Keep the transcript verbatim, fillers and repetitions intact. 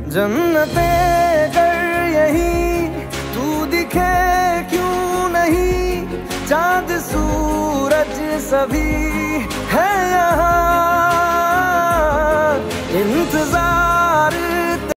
जन्नते कर यही तू दिखे क्यों नहीं, चांद सूरज सभी है यहाँ इंतजार